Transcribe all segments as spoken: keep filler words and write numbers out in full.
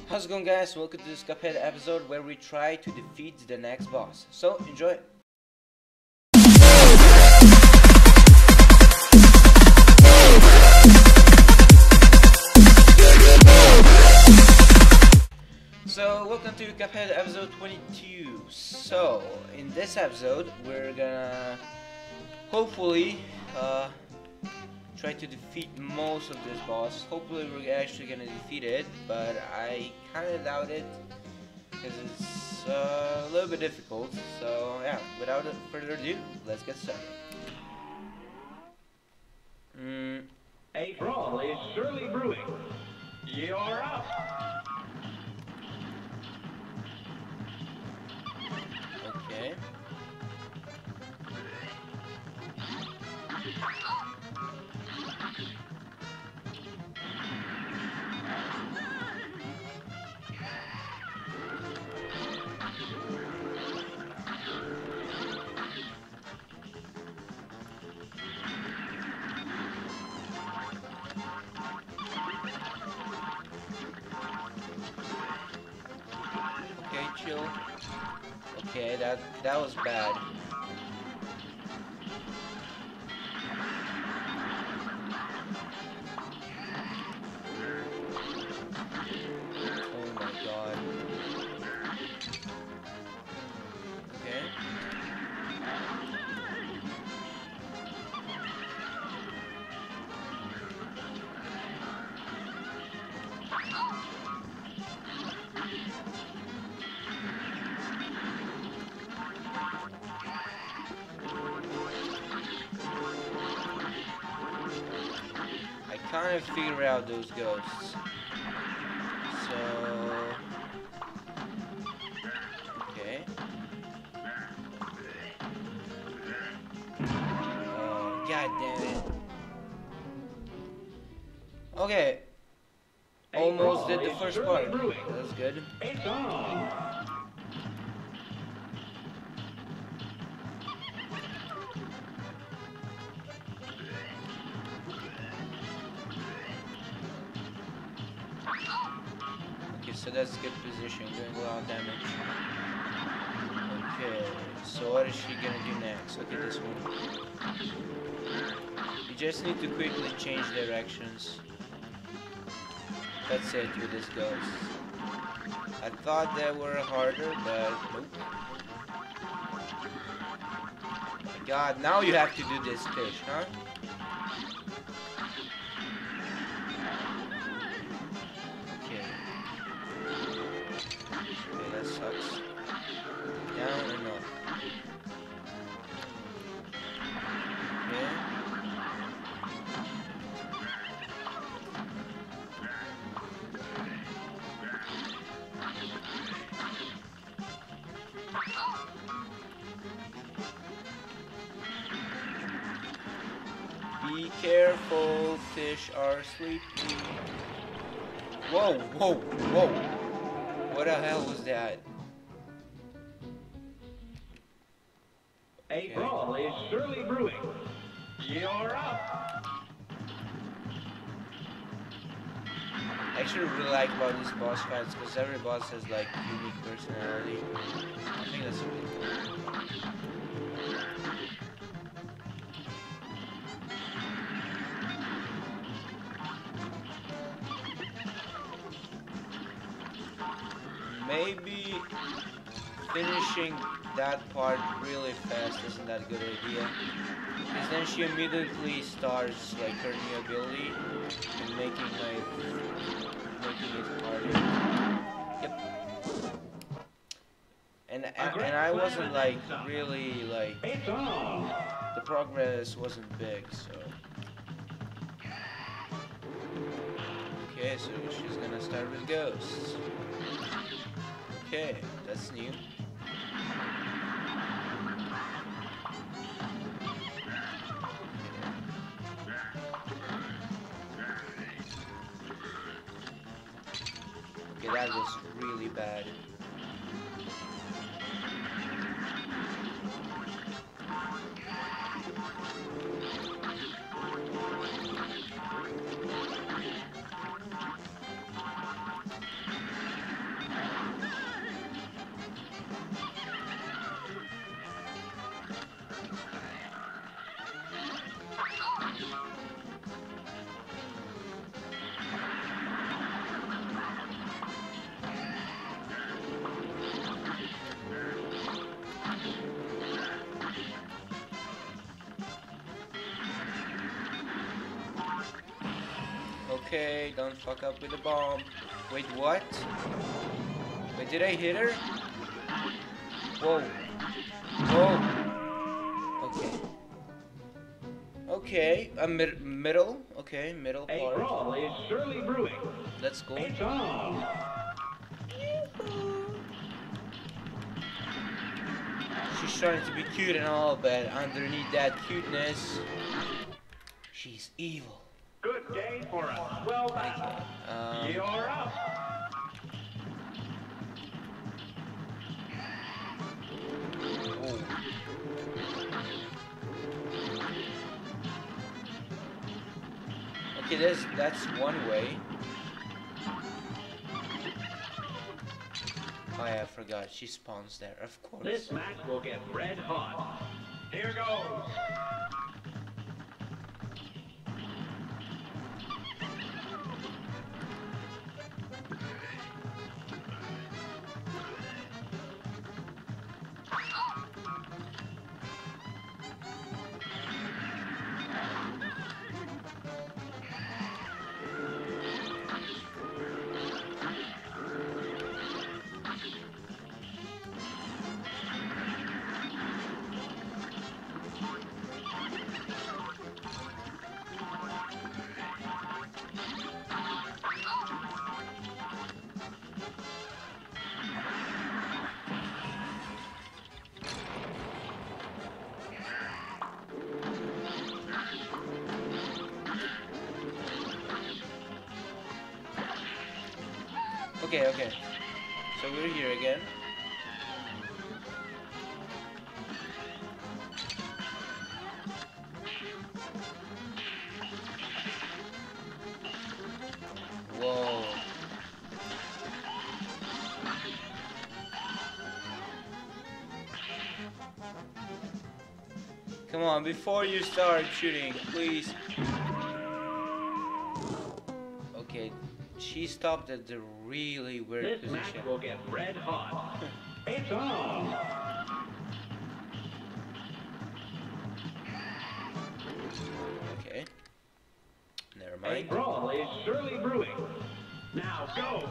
How's it going, guys? Welcome to this Cuphead episode where we try to defeat the next boss. So, enjoy! So, welcome to Cuphead episode twenty-two. So, in this episode, we're gonna hopefully uh, try to defeat most of this boss. Hopefully we're actually gonna defeat it, but I kinda doubt it because it's uh, a little bit difficult. So yeah, without further ado, let's get started. Mm. A brawl is surely brewing. You're up. Okay. Chill. Okay, that that was bad. Oh my god. Okay. Kind of figure out those ghosts. So okay. Oh, god damn it. Okay. Almost did the first part. That's good. So that's good position, doing a lot of damage. Okay, so what is she gonna do next? Look at this one. You just need to quickly change directions. That's it with this ghost. I thought they were harder, but nope. Oh my god, now you have to do this fish, huh? Sucks. Down and up. Okay. Be careful, fish are sleepy. Whoa, whoa, whoa. What the hell was that? A okay. brawl is surely brewing. You're up. I actually really like about these boss fights because every boss has like unique personality. I think that's really cool. Maybe finishing that part really fast isn't that a good idea, because then she immediately starts like her new ability and making like making it harder. Yep. And and, and I wasn't like really like the progress wasn't big, so okay. So she's gonna start with ghosts. Okay, that's new. Okay, that was really bad. Okay, don't fuck up with the bomb. Wait, what? Wait, did I hit her? Whoa. Whoa. Okay. Okay, a mid middle. Okay, middle A part. brawl is surely brewing. Let's go. It's on. She's trying to be cute and all, but underneath that cuteness, she's evil. Good day for us. Well done. Um, You're up. oh. Okay, that's that's one way. Oh yeah, I forgot. She spawns there, of course. This match will get red hot. Here goes. Okay, okay. So we're here again. Whoa. Come on, before you start shooting, please. Okay, she stopped at the really weird This position. match will get red hot. It's on. Okay. Never A mind. brawl is surely brewing. Now go.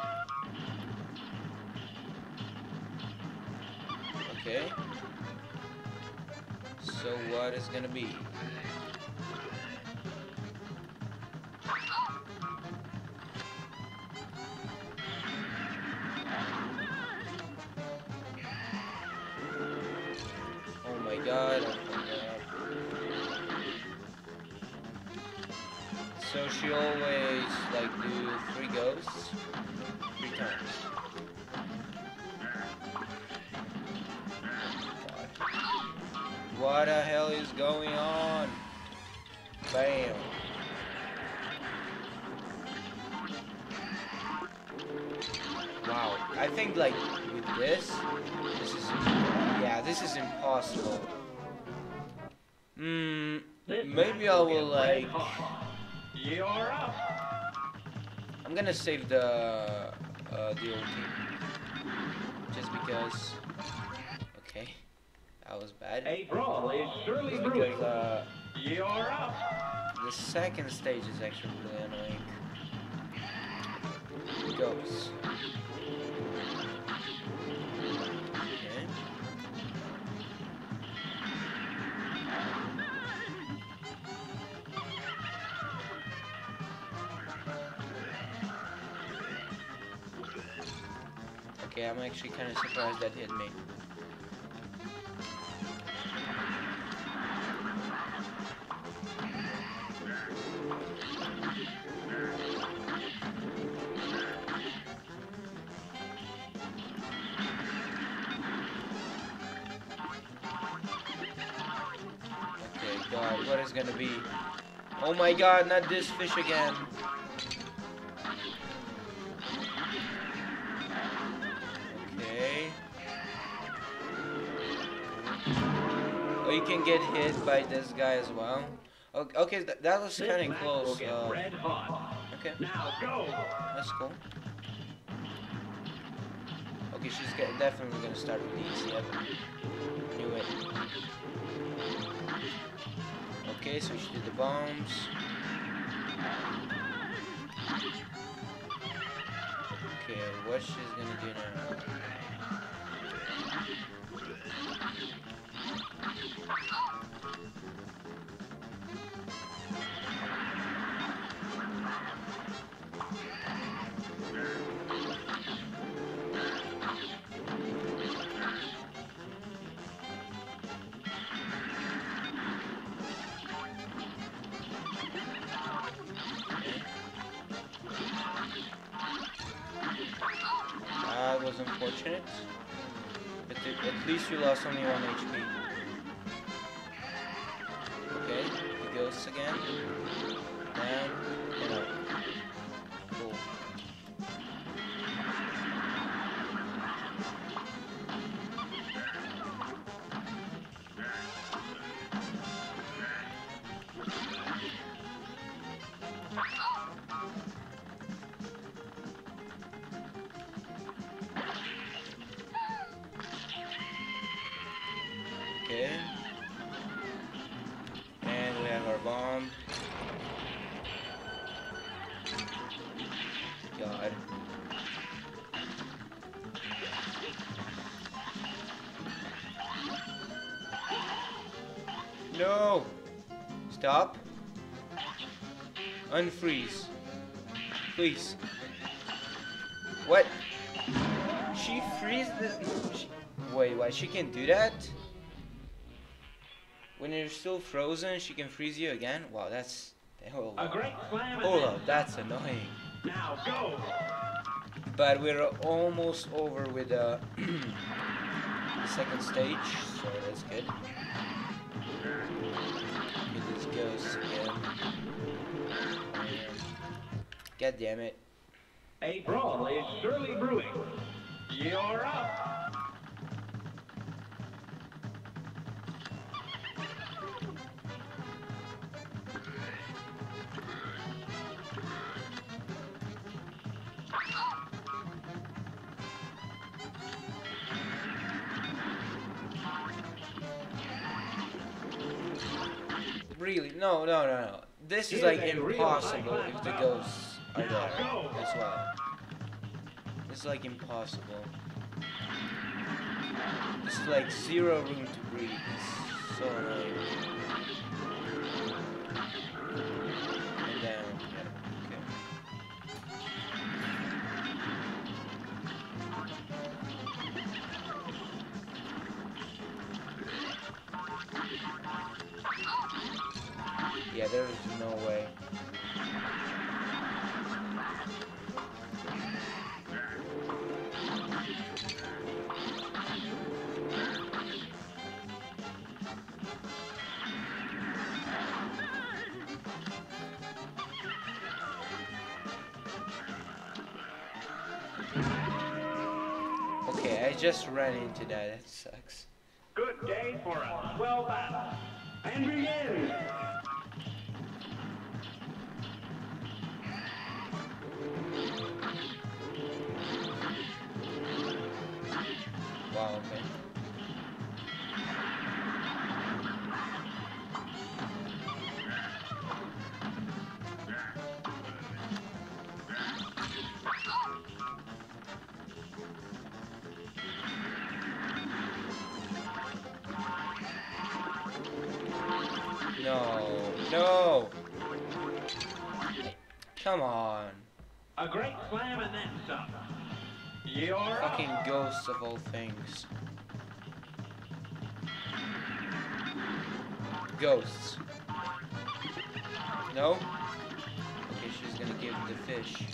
Okay. So what is gonna be? Oh my god. So she always like do three ghosts three times. What the hell is going on? Bam. Wow. I think like with this, this is yeah, this is impossible. Hmm. Maybe I will like. You're up. I'm gonna save the uh, the old team just because. Okay, that was bad. A brawl is surely Just brewing. because uh, You're up. the second stage is actually really annoying. Goes. Okay. Okay, I'm actually kind of surprised that hit me. Okay, God, what is gonna be? Oh my God, not this fish again. Okay. Oh, you can get hit by this guy as well. Okay, okay th that was kind of close. Uh, Red hot. okay, Now go. that's cool. Okay, she's get, definitely gonna start with these. Yep. Knew it. Okay, so she did the bombs. Okay, what she's gonna do now? That was unfortunate, but th at least you lost only one H P. Okay, the ghosts again. Down and up. Cool. Okay. And we have our bomb. God. No! Stop. Unfreeze. Please. What? She freeze the... She... Wait, why? She can do that? When you're still frozen, she can freeze you again? Wow, that's... Hold A up. great slam. Hold up, that's annoying. Now go. But we're almost over with uh, the second stage, so that's good. Get this ghost again. God damn it. A brawl is surely brewing. You're up. Really? No, no, no, no. This is like impossible if the ghosts are there as well. This is like impossible. This is like zero room to breathe. It's so annoying. And down. Yeah, okay. Yeah, there's no way. Okay, I just ran into that. That sucks. Good day for a swell battle. And begin. Wow, okay. No, no. Come on. A great slam and then some. You're Fucking up. ghosts of all things. Ghosts. No? Okay, she's gonna give the fish.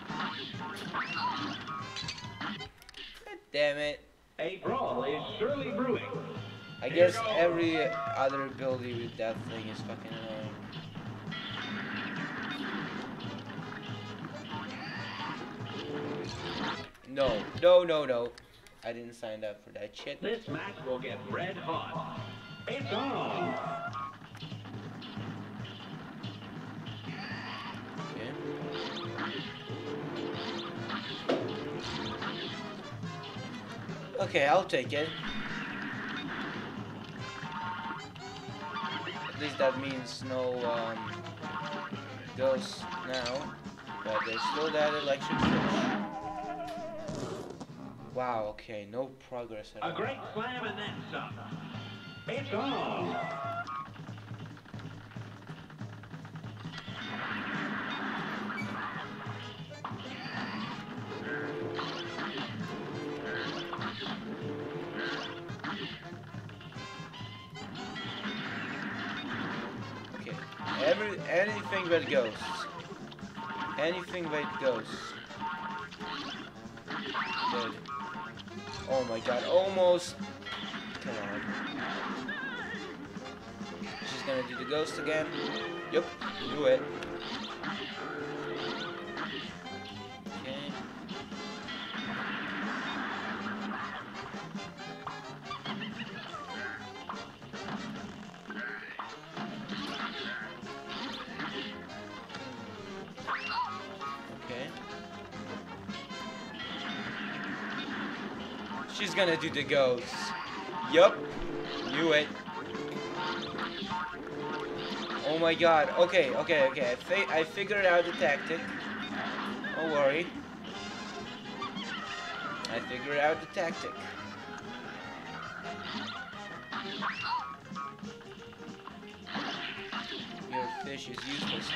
God damn it. A brawl is surely brewing. I guess every other ability with that thing is fucking annoying. No, no, no, no. I didn't sign up for that shit. This match will get red hot. It's on. Okay. Okay, I'll take it. At least that means no um, ghosts now, but there's still that election fish. Wow, okay, no progress at all. A great slam and then some. It's on. Okay, every anything but ghosts. Anything but ghosts. Good. Oh my god, almost. Come on. She's gonna do the ghost again. Yep, do it. Okay. Okay. She's gonna do the ghost. Yup. Knew it. Oh my god. Okay, okay, okay. I, fi I figured out the tactic. Don't worry. I figured out the tactic. Your fish is useless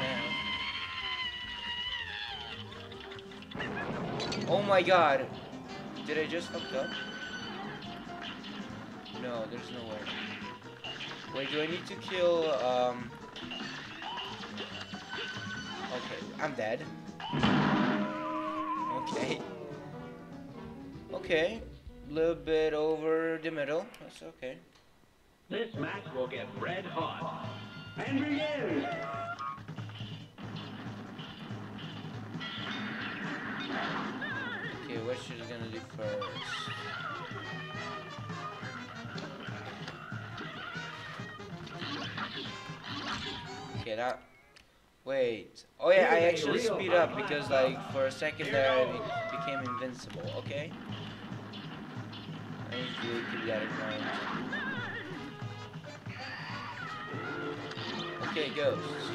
now. Oh my god. Did I just fuck up? No, there's no way. Wait, do I need to kill, um... okay, I'm dead. Okay. Okay. A little bit over the middle. That's okay. This match will get red hot. And begin! Okay, what she's gonna do first? Okay, that. Wait. Oh yeah, I actually speed up because, like, for a second there, I be became invincible. Okay. I need to keep that in mind. Okay, ghosts.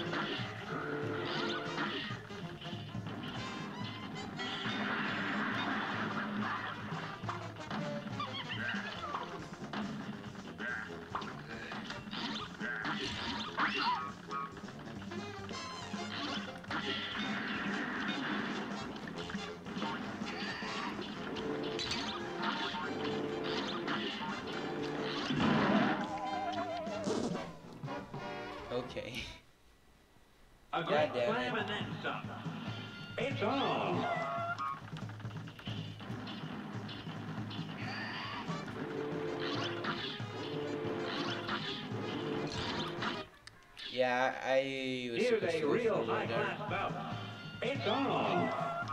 Okay. A great slam and then some. It's on. Yeah, I was Here's supposed a to go real forward high there. class bout. It's on.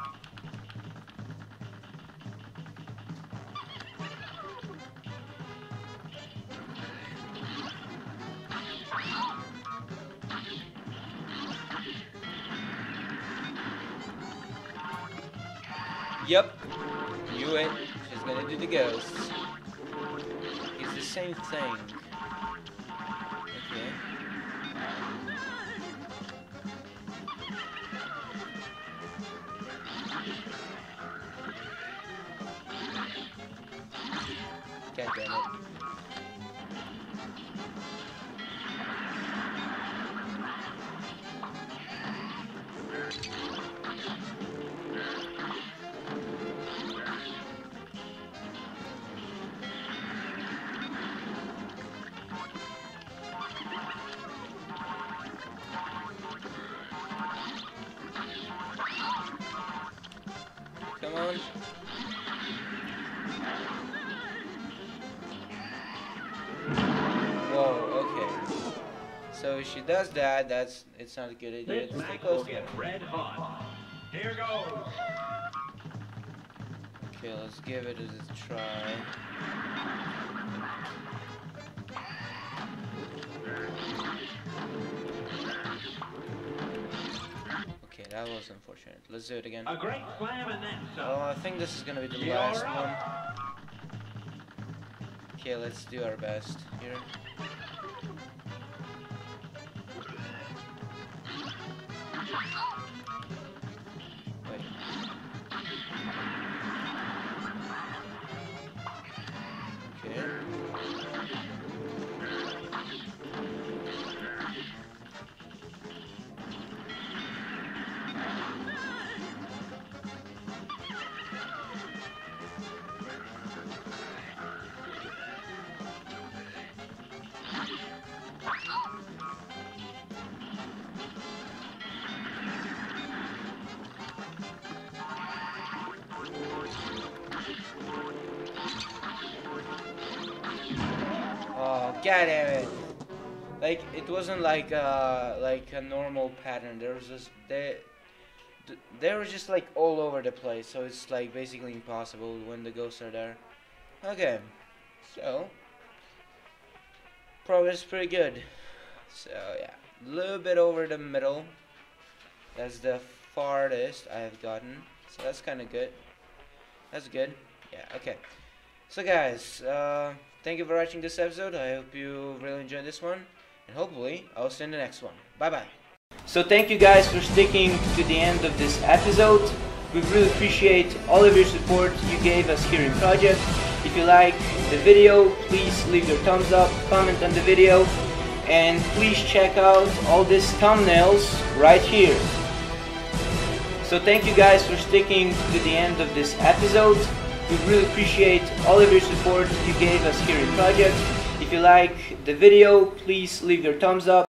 Yep. Knew it. She's gonna do the ghosts. It's the same thing. Okay. God damn it. Come on. Whoa, okay. So if she does that, that's it's not a good idea. This Just stay match close will to her. get red hot. Here goes. Okay, let's give it a try. Okay, that was unfortunate. Let's do it again. A great slam and then some. Oh, I think this is gonna be the You're last up. one. Okay, let's do our best here. Wait. God damn it! Like it wasn't like uh like a normal pattern. There was just they they were just like all over the place. So it's like basically impossible when the ghosts are there. Okay, so progress is pretty good. So yeah, a little bit over the middle. That's the farthest I have gotten. So that's kind of good. That's good. Yeah. Okay. So guys, uh, thank you for watching this episode. I hope you really enjoyed this one, and hopefully I'll see you in the next one. Bye bye. So thank you guys for sticking to the end of this episode. We really appreciate all of your support you gave us here in Project. If you like the video, please leave your thumbs up, comment on the video, and please check out all these thumbnails right here. So thank you guys for sticking to the end of this episode. We really appreciate all of your support you gave us here in Project. If you like the video, please leave your thumbs up.